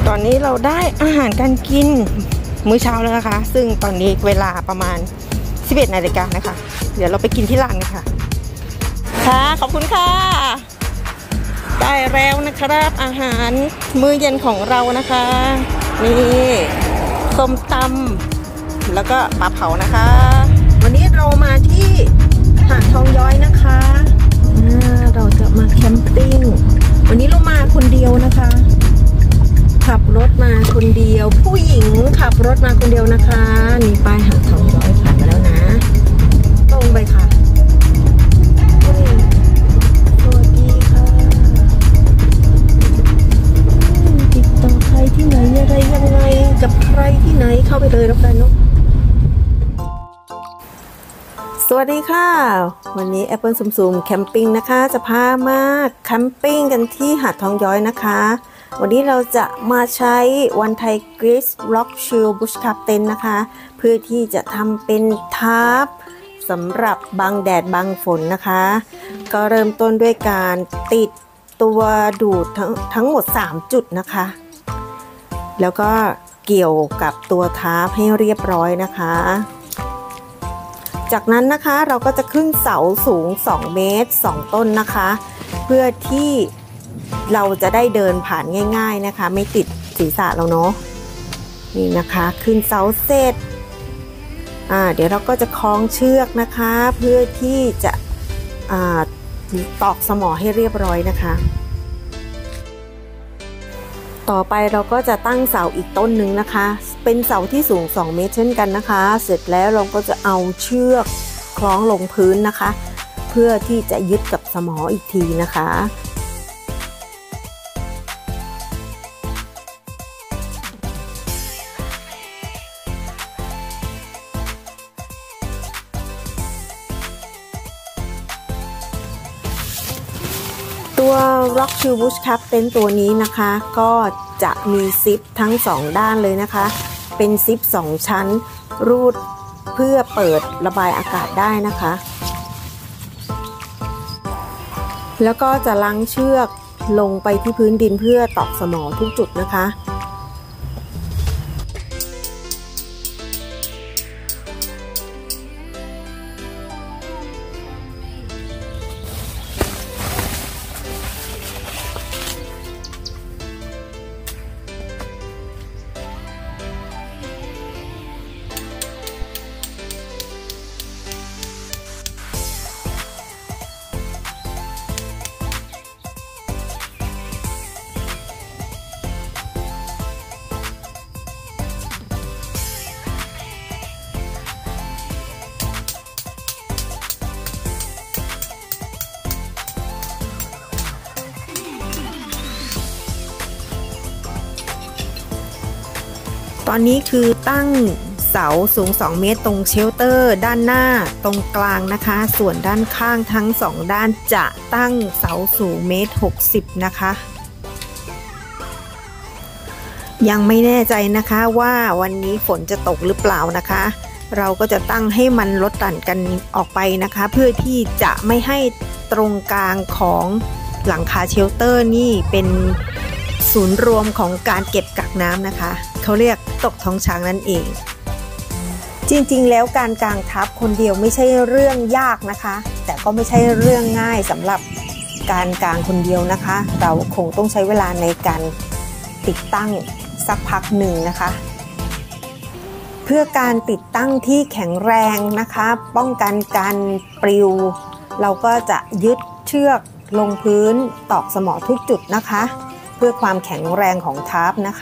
ตอนนี้เราได้อาหารการกินมื้อเช้าแล้วนะคะซึ่งตอนนี้เวลาประมาณ 11 นาฬิกานะคะเดี๋ยวเราไปกินที่ร้านกันค่ะค่ะขอบคุณค่ะได้แล้วนะครับอาหารมื้อเย็นของเรานะคะนี่ส้มตำแล้วก็ปลาเผานะคะวันนี้เรามาที่หาดทองย้อยนะคะเราจะมาแคมปิ้งวันนี้เรามาคนเดียวนะคะขับรถมาคนเดียวผู้หญิงขับรถมาคนเดียวนะคะนี่ป้ายหาดทองย้อยผ่านมาแล้วนะตรงไปค่ะสวัสดีค่ะติดต่อใครที่ไหนอะไรยังไงกับใครที่ไหนเข้าไปเลยแล้วกันเนาะสวัสดีค่ะวันนี้แอปเปิลซุ่มๆแคมปิ้งนะคะจะพามาแคมปิ้งกันที่หาดทองย้อยนะคะวันนี้เราจะมาใช้วันไทยกริสล็อกชิลบุชคาร์เต็นนะคะเพื่อที่จะทำเป็นทาร์ปสำหรับบังแดดบังฝนนะคะก็เริ่มต้นด้วยการติดตัวดูดทั้งหมด3จุดนะคะแล้วก็เกี่ยวกับตัวทาร์ปให้เรียบร้อยนะคะจากนั้นนะคะเราก็จะขึ้นเสาสูง2 เมตร 2 ต้นนะคะเพื่อที่เราจะได้เดินผ่านง่ายๆนะคะไม่ติดศีรษะเราเนาะนี่นะคะขึ้นเสาเสร็จเดี๋ยวเราก็จะคล้องเชือกนะคะเพื่อที่จะตอกสมอให้เรียบร้อยนะคะต่อไปเราก็จะตั้งเสาอีกต้นหนึ่งนะคะเป็นเสาที่สูง2 เมตรเช่นกันนะคะเสร็จแล้วเราก็จะเอาเชือกคล้องลงพื้นนะคะเพื่อที่จะยึดกับสมออีกทีนะคะตัว Rock Chill Bush Captain ตัวนี้นะคะก็จะมีซิปทั้ง2ด้านเลยนะคะเป็นซิป2ชั้นรูดเพื่อเปิดระบายอากาศได้นะคะแล้วก็จะลังเชือกลงไปที่พื้นดินเพื่อตอกสมอทุกจุดนะคะตอนนี้คือตั้งเสาสูง2 เมตรตรงเชลเตอร์ด้านหน้าตรงกลางนะคะส่วนด้านข้างทั้ง2ด้านจะตั้งเสาสูง1.60 นะคะยังไม่แน่ใจนะคะว่าวันนี้ฝนจะตกหรือเปล่านะคะเราก็จะตั้งให้มันลดหลั่นกันออกไปนะคะเพื่อที่จะไม่ให้ตรงกลางของหลังคาเชลเตอร์นี่เป็นศูนย์รวมของการเก็บกักน้ำนะคะเขาเรียกตกท้องช้างนั่นเองจริงๆแล้วการกางทับคนเดียวไม่ใช่เรื่องยากนะคะแต่ก็ไม่ใช่เรื่องง่ายสำหรับการกางคนเดียวนะคะเราคงต้องใช้เวลาในการติดตั้งสักพักหนึ่งนะคะเพื่อการติดตั้งที่แข็งแรงนะคะป้องกันการปลิวเราก็จะยึดเชือกลงพื้นตอกสมอทุกจุดนะคะเพื่อความแข็งแรงของทับนะคะ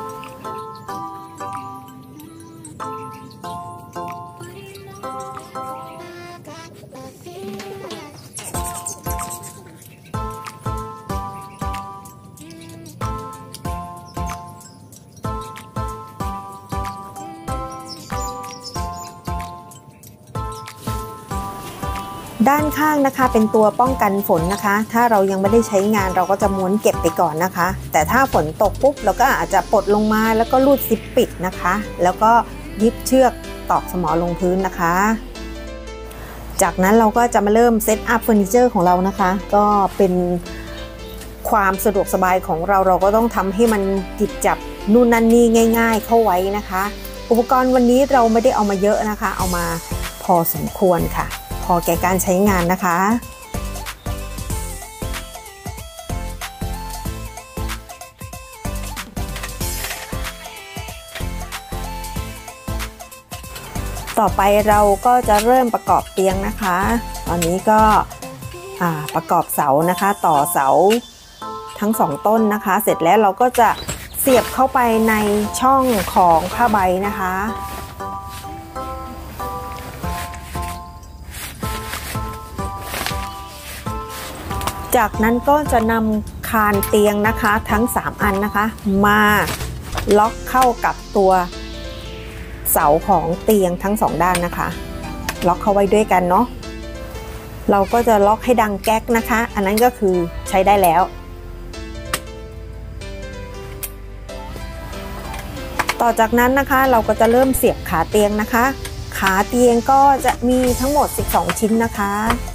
ด้านข้างนะคะเป็นตัวป้องกันฝนนะคะถ้าเรายังไม่ได้ใช้งานเราก็จะม้วนเก็บไปก่อนนะคะแต่ถ้าฝนตกปุ๊บเราก็อาจจะปลดลงมาแล้วก็รูดซิปปิดนะคะแล้วก็ยึดเชือกตอกสมอลงพื้นนะคะจากนั้นเราก็จะมาเริ่มเซตอัพเฟอร์นิเจอร์ของเรานะคะก็เป็นความสะดวกสบายของเราก็ต้องทำให้มันติดจับนู่นนั่นนี่ง่ายๆเข้าไว้นะคะอุปกรณ์วันนี้เราไม่ได้เอามาเยอะนะคะเอามาพอสมควรค่ะพอแก่การใช้งานนะคะต่อไปเราก็จะเริ่มประกอบเตียงนะคะตอนนี้ก็ประกอบเสานะคะต่อเสาทั้ง2ต้นนะคะเสร็จแล้วเราก็จะเสียบเข้าไปในช่องของผ้าใบนะคะจากนั้นก็จะนำคานเตียงนะคะทั้ง3อันนะคะมาล็อกเข้ากับตัวเสาของเตียงทั้ง2ด้านนะคะล็อกเข้าไว้ด้วยกันเนาะเราก็จะล็อกให้ดังแก๊กนะคะอันนั้นก็คือใช้ได้แล้วต่อจากนั้นนะคะเราก็จะเริ่มเสียบขาเตียงนะคะขาเตียงก็จะมีทั้งหมด12ชิ้นนะคะ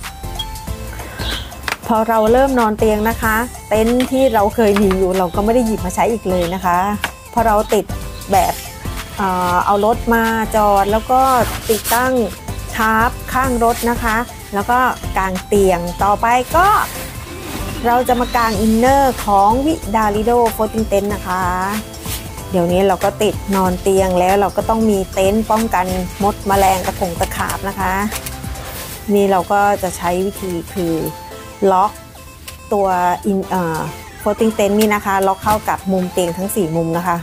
พอเราเริ่มนอนเตียงนะคะเต็นท์ที่เราเคยมีอยู่เราก็ไม่ได้หยิบมาใช้อีกเลยนะคะพอเราติดแบบเอารถมาจอดแล้วก็ติดตั้งทาร์ปข้างรถนะคะแล้วก็กางเตียงต่อไปก็เราจะมากางอินเนอร์ของวิดาลิโดโฟลติ้งเต็นท์นะคะเดี๋ยวนี้เราก็ติดนอนเตียงแล้วเราก็ต้องมีเต็นท์ป้องกันมดแมลงตะขาบนะคะนี่เราก็จะใช้วิธีคือล็อกตัวโฟลติ้งเต็นท์นี่นะคะล็อกเข้ากับมุมเตียงทั้ง4มุมนะคะ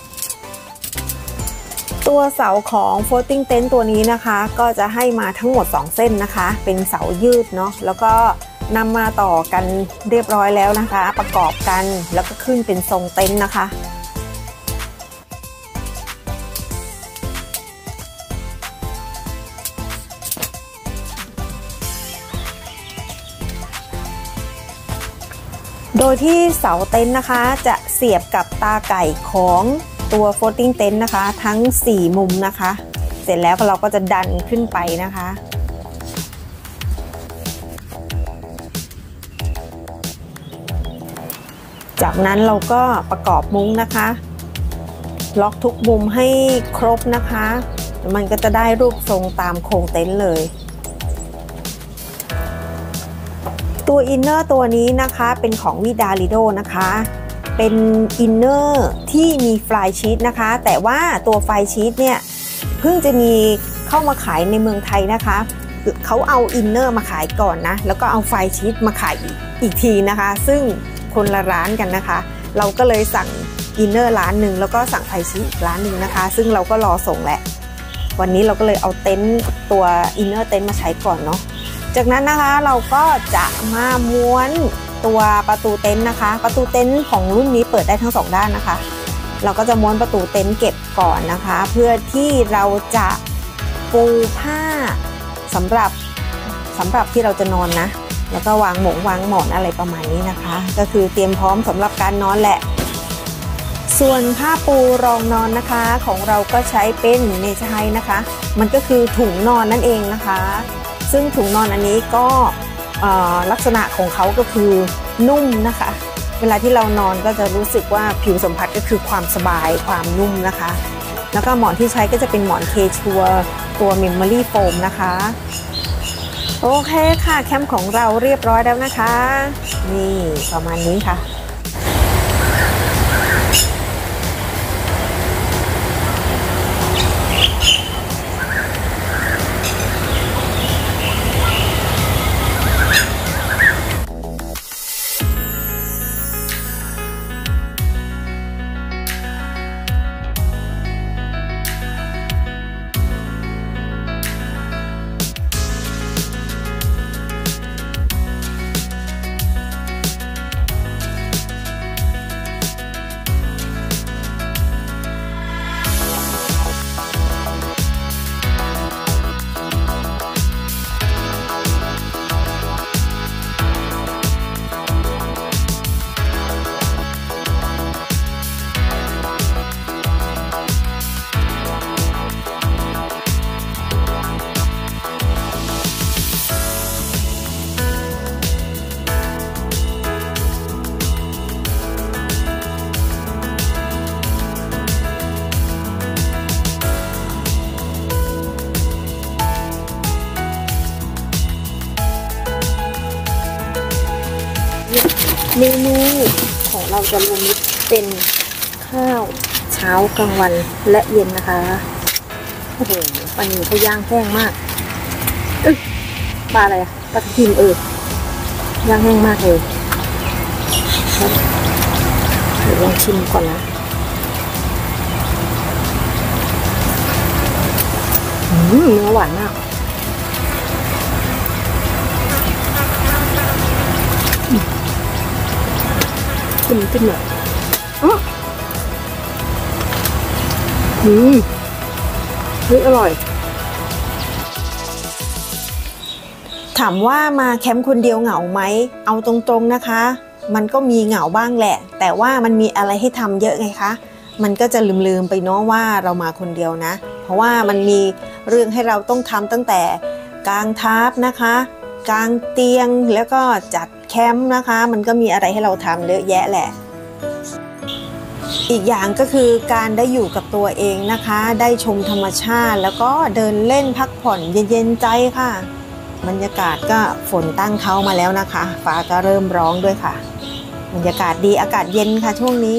ตัวเสาของ floating tent ตัวนี้นะคะก็จะให้มาทั้งหมด2เส้นนะคะเป็นเสายืดเนาะแล้วก็นำมาต่อกันเรียบร้อยแล้วนะคะประกอบกันแล้วก็ขึ้นเป็นทรงเต็นท์นะคะโดยที่เสาเต็นท์นะคะจะเสียบกับตาไก่ของตัว floating tent นะคะทั้ง4มุมนะคะเสร็จแล้วเราก็จะดันขึ้นไปนะคะจากนั้นเราก็ประกอบมุ้งนะคะล็อกทุกมุมให้ครบนะคะมันก็จะได้รูปทรงตามโครงเต็นท์เลยตัวอินเนอร์ตัวนี้นะคะเป็นของวิดาลิโดนะคะเป็นอินเนอร์ที่มีไฟล์ชีทนะคะแต่ว่าตัวไฟล์ชีทเนี่ยเพิ่งจะมีเข้ามาขายในเมืองไทยนะคะเขาเอาอินเนอร์มาขายก่อนนะแล้วก็เอาไฟล์ชีทมาขายอีกทีนะคะซึ่งคนละร้านกันนะคะเราก็เลยสั่งอินเนอร์ร้านหนึ่งแล้วก็สั่งไฟล์ชีทร้านหนึ่งนะคะซึ่งเราก็รอส่งแหละวันนี้เราก็เลยเอาเต็นท์ตัวอินเนอร์เต็นท์มาใช้ก่อนเนาะจากนั้นนะคะเราก็จะมาม้วนตัวประตูเต็นท์นะคะประตูเต็นท์ของรุ่นนี้เปิดได้ทั้ง2ด้านนะคะเราก็จะม้วนประตูเต็นท์เก็บก่อนนะคะเพื่อที่เราจะปูผ้าสำหรับที่เราจะนอนนะแล้วก็วางหมอนอะไรประมาณนี้นะคะก็คือเตรียมพร้อมสำหรับการนอนแหละส่วนผ้าปูรองนอนนะคะของเราก็ใช้เป็นเนเจอร์ไฮนะคะมันก็คือถุงนอนนั่นเองนะคะซึ่งถุงนอนอันนี้ก็ลักษณะของเขาก็คือนุ่มนะคะเวลาที่เรานอนก็จะรู้สึกว่าผิวสัมผัสก็คือความสบายความนุ่มนะคะแล้วก็หมอนที่ใช้ก็จะเป็นหมอนเคชัวตัวเมมโมรี่โฟมนะคะโอเคค่ะแคมป์ของเราเรียบร้อยแล้วนะคะนี่ประมาณนี้ค่ะมนูของเราจะรวมมิตรเป็นข้าวเช้ากลางวันและเย็นนะคะโอ้โหปลาหนีเขาย่างแห้งมากปลาอะไรอะปลาทับทิมย่างแห้งมากเลยเดี๋ยวลองชิมก่อนนะเนื้อหวานมากขึ้นหน่อยเฮ้ยอร่อยถามว่ามาแคมป์คนเดียวเหงาไหมเอาตรงๆนะคะมันก็มีเหงาบ้างแหละแต่ว่ามันมีอะไรให้ทำเยอะไงคะมันก็จะลืมไปเนาะว่าเรามาคนเดียวนะเพราะว่ามันมีเรื่องให้เราต้องทำตั้งแต่กางทัพนะคะกางเตียงแล้วก็จัดแคมป์นะคะมันก็มีอะไรให้เราทำเยอะแยะแหละอีกอย่างก็คือการได้อยู่กับตัวเองนะคะได้ชมธรรมชาติแล้วก็เดินเล่นพักผ่อนเย็นๆใจค่ะบรรยากาศก็ฝนตั้งเขามาแล้วนะคะฟ้าก็เริ่มร้องด้วยค่ะบรรยากาศดีอากาศเย็นค่ะช่วงนี้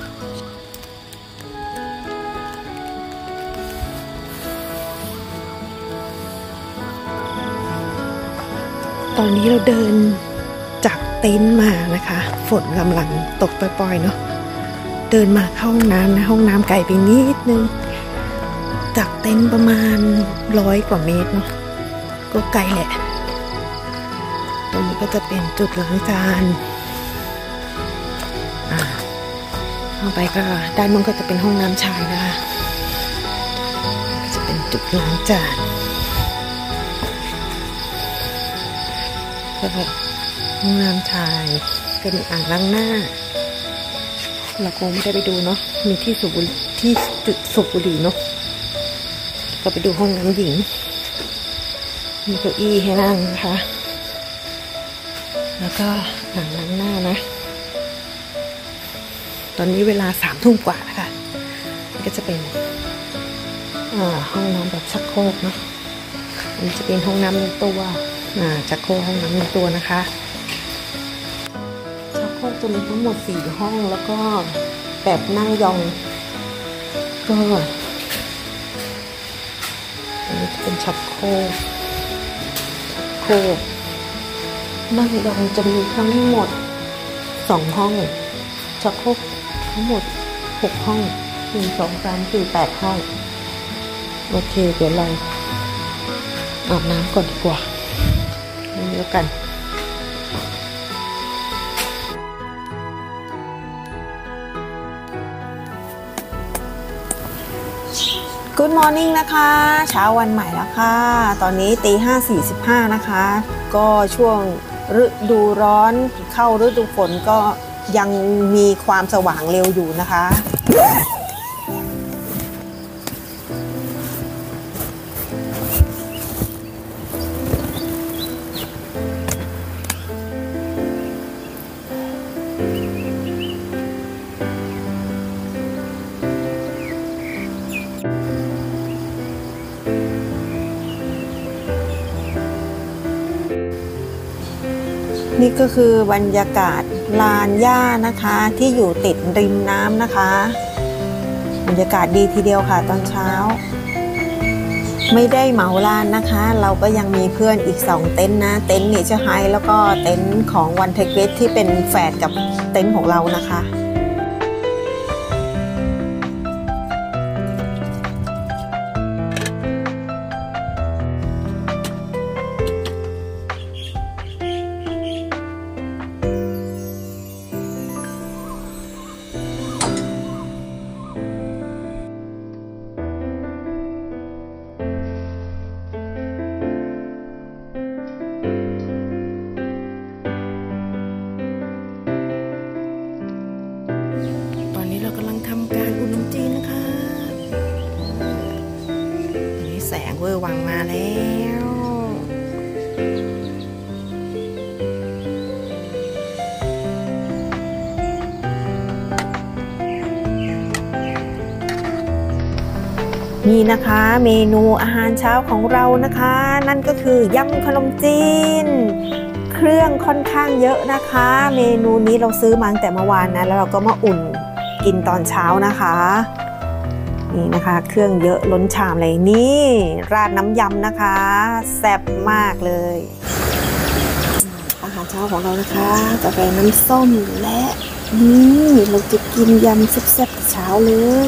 ตอนนี้เราเดินจากเต็นท์มานะคะฝนกำลังตกปล่อยๆเนาะเดินมาเข้าห้องน้ำนะห้องน้ำไกลไปนิดนึงจากเต็นท์ประมาณ100 กว่าเมตรเนาะก็ไกลแหละตรงนี้ก็จะเป็นจุดล้างจานเข้าไปก็ด้านนู้นก็จะเป็นห้องน้ำชายนะคะก็จะเป็นจุดล้างจานก็ห้องน้ำชายเป็นอ่างล้างหน้าเราคงไม่ได้ไปดูเนาะมีที่สูบจุดสูบบุหรี่เนาะก็ไปดูห้องน้ำหญิงมีเก้าอี้ให้นั่งนะคะแล้วก็อ่างล้างหน้านะตอนนี้เวลา3 ทุ่มกว่านะคะก็จะเป็นห้องน้ำแบบชักโครกเนาะอันนี้จะเป็นห้องน้ำในตัวชักโครกห้องน้ำในตัวนะคะชักโครกจะมีทั้งหมด4 ห้องแล้วก็แบบนั่งยองก็อันนี้จะเป็นชักโครกนั่งยองจะมีทั้งหมด2 ห้องชักโครกทั้งหมด6 ห้อง1 2 3 4 8 ห้องโอเคเดี๋ยวเราอาบน้ำก่อนดีกว่านี่แล้วกัน Good morning นะคะเช้าวันใหม่แล้วค่ะตอนนี้5:45นะคะก็ช่วงฤดูร้อนเข้าฤดูฝนก็ยังมีความสว่างเร็วอยู่นะคะนี่ก็คือบรรยากาศลานหญ้านะคะที่อยู่ติดริมน้ำนะคะบรรยากาศดีทีเดียวค่ะตอนเช้าไม่ได้เหมาลานนะคะเราก็ยังมีเพื่อนอีก2 เต็นท์นะเต็นท์เนเจอร์ไฮแล้วก็เต็นท์ของวันเทคเวสที่เป็นแฝดกับเต็นท์ของเรานะคะแสงเวอร์วังมาแล้วนี่นะคะเมนูอาหารเช้าของเรานะคะนั่นก็คือยำขนมจีนเครื่องค่อนข้างเยอะนะคะเมนูนี้เราซื้อมาตั้งแต่เมื่อวานนะแล้วเราก็มาอุ่นกินตอนเช้านะคะนี่นะคะเครื่องเยอะล้นชามเลยนี่ราดน้ำยำนะคะแซ่บมากเลยอาหารเช้าของเรานะคะกาแฟน้ำส้มและนี่เราจะกินยำแซ่บๆเช้าเลย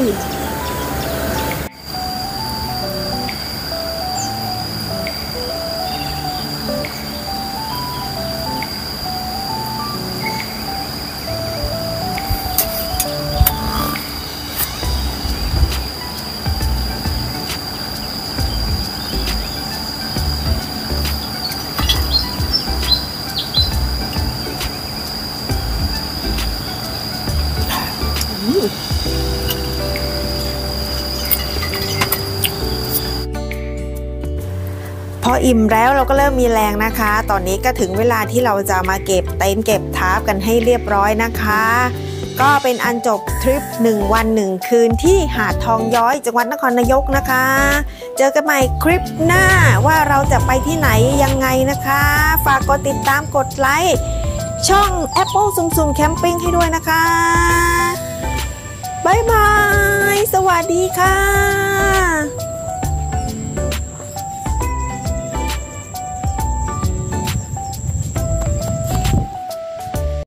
พออิ่มแล้วเราก็เริ่มมีแรงนะคะตอนนี้ก็ถึงเวลาที่เราจะมาเก็บเต็นท์เก็บทาร์ปกันให้เรียบร้อยนะคะก็เป็นอันจบทริป1 วัน 1 คืนที่หาดทองย้อยจังหวัดนครนายกนะคะเจอกันใหม่คลิปหน้าว่าเราจะไปที่ไหนยังไงนะคะฝากกดติดตามกดไลค์ช่อง Apple ซุ่มๆแคมปิ้งให้ด้วยนะคะบ๊ายบายสวัสดีค่ะ